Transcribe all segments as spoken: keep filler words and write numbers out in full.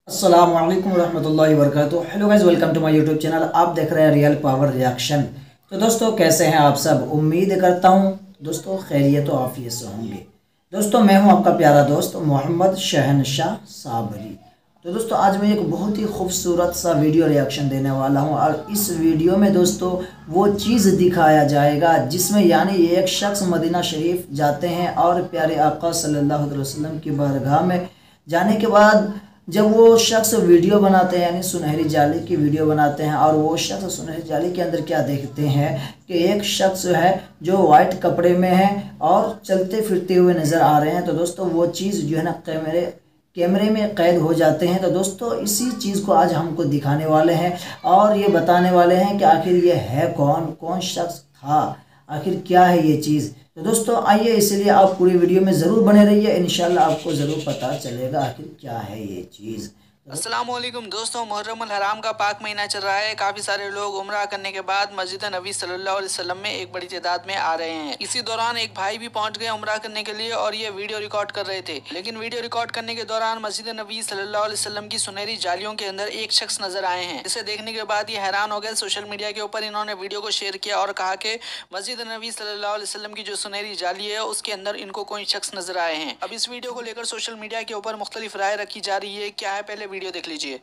अस्सलाम वालेकुम रहमतुल्लाहि वबरकातुहू। Hello guys, welcome to my YouTube channel. आप देख रहे हैं रियल पावर रिएक्शन। तो दोस्तों, कैसे हैं आप सब? उम्मीद करता हूं दोस्तों खैरियत तो आफियत से होंगे। दोस्तों, मैं हूं आपका प्यारा दोस्त मोहम्मद शहनशाह साबरी। तो दोस्तों, आज मैं एक बहुत ही खूबसूरत सा वीडियो रिएक्शन देने वाला हूं और इस वीडियो में दोस्तों वो चीज़ दिखाया जाएगा जिसमें यानी एक शख्स मदीना शरीफ जाते हैं और प्यारे आका सल्लल्लाहु अलैहि वसल्लम की बारगाह में जाने के बाद जब वो शख्स वीडियो बनाते हैं यानी सुनहरी जाली की वीडियो बनाते हैं और वो शख्स सुनहरी जाली के अंदर क्या देखते हैं कि एक शख्स है जो वाइट कपड़े में है और चलते फिरते हुए नज़र आ रहे हैं। तो दोस्तों, वो चीज़ जो है ना कैमरे कैमरे में कैद हो जाते हैं। तो दोस्तों, इसी चीज़ को आज हमको दिखाने वाले हैं और ये बताने वाले हैं कि आखिर ये है कौन कौन शख्स था, आखिर क्या है ये चीज़। तो दोस्तों आइए, इसलिए आप पूरी वीडियो में ज़रूर बने रहिए, इंशाल्लाह आपको ज़रूर पता चलेगा आखिर क्या है ये चीज़। अस्सलामुअलैकुम दोस्तों, मुहर्रम अल हराम का पाक महीना चल रहा है। काफी सारे लोग उम्रा करने के बाद मस्जिद नबी सल्लल्लाहु अलैहि वसल्लम में एक बड़ी तादाद में आ रहे हैं। इसी दौरान एक भाई भी पहुंच गए उम्रा करने के लिए और ये वीडियो रिकॉर्ड कर रहे थे। लेकिन वीडियो रिकॉर्ड करने के दौरान मस्जिद नबी सल्लल्लाहु अलैहि वसल्लम की सुनहरी जालियों के अंदर एक शख्स नजर आए हैं। इसे देखने के बाद ये हैरान हो गए। सोशल मीडिया के ऊपर इन्होंने वीडियो को शेयर किया और कहा कि मस्जिद नबी सल्लल्लाहु अलैहि वसल्लम की जो सुनहरी जाली है उसके अंदर इनको कोई शख्स नजर आए हैं। अब इस वीडियो को लेकर सोशल मीडिया के ऊपर मुख्तलिफ राय रखी जा रही है। क्या है, पहले वीडियो देख लीजिए।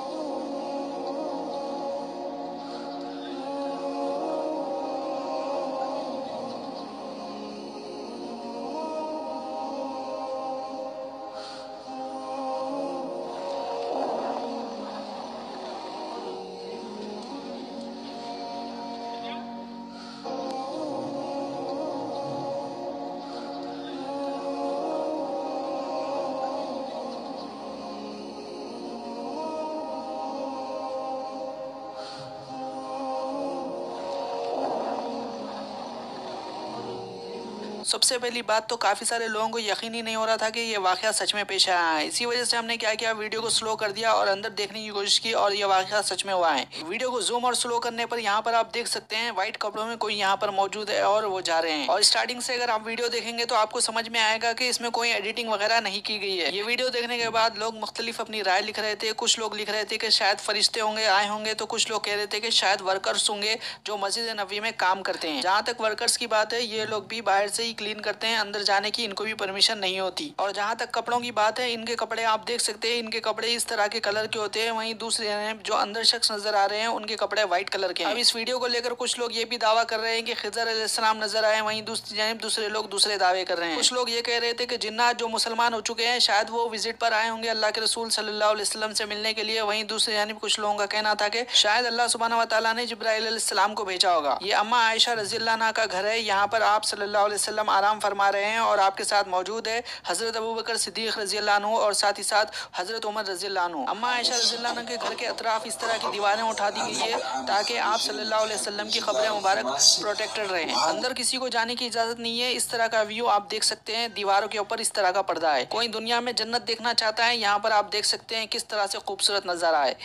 सबसे पहली बात तो काफी सारे लोगों को यकीन ही नहीं हो रहा था कि ये वाकया सच में पेश आया है। इसी वजह से हमने क्या किया, वीडियो को स्लो कर दिया और अंदर देखने की कोशिश की और ये वाकया सच में हुआ है। वीडियो को जूम और स्लो करने पर यहाँ पर आप देख सकते हैं व्हाइट कपड़ों में कोई यहाँ पर मौजूद है और वो जा रहे हैं। और स्टार्टिंग से अगर आप वीडियो देखेंगे तो आपको समझ में आएगा कि इसमें कोई एडिटिंग वगैरह नहीं की गई है। ये वीडियो देखने के बाद लोग मुख्तलिफ अपनी राय लिख रहे थे। कुछ लोग लिख रहे थे कि शायद फरिश्ते होंगे आए होंगे, तो कुछ लोग कह रहे थे कि शायद वर्कर्स होंगे जो मस्जिद नबी में काम करते हैं। जहाँ तक वर्कर्स की बात है, ये लोग भी बाहर से ही क्लीन करते हैं, अंदर जाने की इनको भी परमिशन नहीं होती। और जहाँ तक कपड़ों की बात है, इनके कपड़े आप देख सकते हैं, इनके कपड़े इस तरह के कलर के होते हैं। वहीं दूसरे जो अंदर शख्स नजर आ रहे हैं उनके कपड़े व्हाइट कलर के हैं। अब इस वीडियो को लेकर कुछ लोग ये भी दावा कर रहे हैं कि खिज़र अलैहिस्सलाम नजर आए, वहीं दूसरी जानिब दूसरे लोग दूसरे दावे कर रहे हैं। कुछ लोग ये कह रहे थे कि जिन्नात जो मुसलमान हो चुके हैं शायद वो विजिट पर आए होंगे अल्लाह के रसूल सल्लल्लाहु अलैहि वसल्लम से मिलने के लिए। वहीं दूसरी जानिब कुछ लोगों का कहना था कि शायद अल्लाह सुब्हानहू व तआला ने जिब्राइल अलैहिस्सलाम को भेजा होगा। ये अम्मा आयशा रज़ियल्लाहु अन्हा का घर है। यहाँ पर आप सल्लल्लाहु अलैहि वसल्लम आराम फरमा रहे हैं और आपके साथ मौजूद है हजरत अबू बकर सिद्दीक रज़ियल्लाहु अन्हु और साथ ही साथ हजरत उमर रज़ियल्लाहु अन्हु। अम्मा आयशा रज़ियल्लाहु अन्हा के घर के अतराफ इस तरह की दीवारें उठा दी गई है ताकि आप सल्लल्लाहु अलैहि वसल्लम की खबरें मुबारक प्रोटेक्टेड रहें। अंदर किसी को जाने की इजाजत नहीं है। इस तरह का व्यू आप देख सकते हैं, दीवारों के ऊपर इस तरह का पर्दा है। कोई दुनिया में जन्नत देखना चाहता है, यहाँ पर आप देख सकते हैं किस तरह से खूबसूरत नजारा है।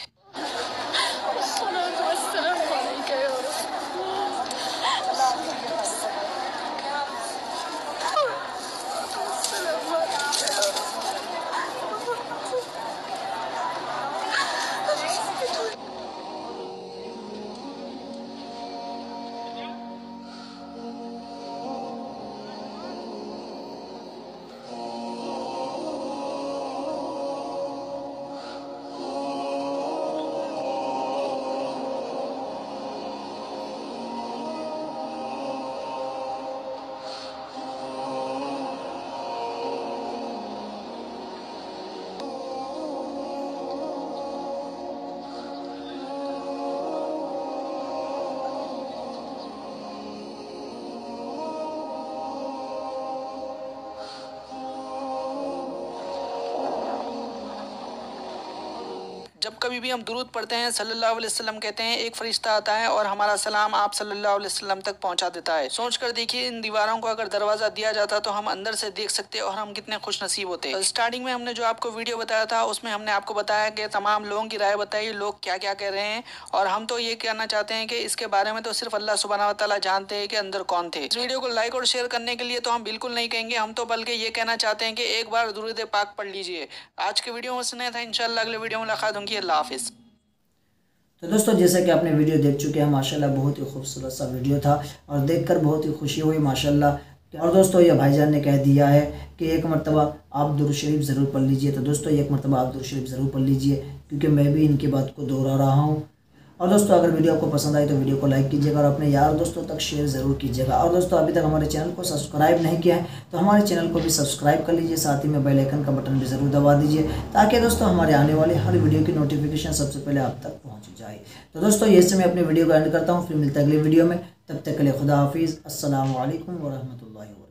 जब कभी भी हम दुरूद पढ़ते हैं सल्लल्लाहु अलैहि वसल्लम कहते हैं एक फरिश्ता आता है और हमारा सलाम आप सल्लल्लाहु अलैहि वसल्लम तक पहुंचा देता है। सोच कर देखिए इन दीवारों को अगर दरवाजा दिया जाता तो हम अंदर से देख सकते और हम कितने खुश नसीब होते। तो स्टार्टिंग में हमने जो आपको वीडियो बताया था उसमें हमने आपको बताया कि तमाम लोगों की राय बताई, लोग क्या क्या कह रहे हैं, और हम तो ये कहना चाहते हैं कि इसके बारे में तो सिर्फ अल्लाह सुब्हानहू व तआला जानते हैं कि अंदर कौन थे। इस वीडियो को लाइक और शेयर करने के लिए तो हम बिल्कुल नहीं कहेंगे, हम तो बल्कि ये कहना चाहते हैं कि एक बार दुरूद पाक पढ़ लीजिए। आज के वीडियो में सुने था, इंशाल्लाह अगले वीडियो में मुलाकात होगी। अल्लाह हाफिज़। तो दोस्तों जैसे कि आपने वीडियो देख चुके हैं, माशाल्लाह बहुत ही खूबसूरत सा वीडियो था और देखकर बहुत ही खुशी हुई माशाल्लाह। और दोस्तों ये भाईजान ने कह दिया है कि एक मरतबा आप दुरूद शरीफ ज़रूर पढ़ लीजिए। तो दोस्तों एक मरतबा आप दुरूद शरीफ ज़रूर पढ़ लीजिए, क्योंकि मैं भी इनकी बात को दोहरा रहा हूँ। और दोस्तों अगर वीडियो आपको पसंद आई तो वीडियो को लाइक कीजिएगा और अपने यार दोस्तों तक शेयर ज़रूर कीजिएगा। और दोस्तों अभी तक हमारे चैनल को सब्सक्राइब नहीं किया है तो हमारे चैनल को भी सब्सक्राइब कर लीजिए, साथ ही में बेल आइकन का बटन भी ज़रूर दबा दीजिए, ताकि दोस्तों हमारे आने वाले हर वीडियो की नोटिफिकेशन सबसे पहले आप तक पहुँच जाए। तो दोस्तों ये से मैं अपने वीडियो को एंड करता हूँ, फिर मिलता है अगले वीडियो में। तब तक के लिए खुदा हाफिज़। अस्सलामु अलैकुम व रहमतुल्लाहि व बरकातुहू।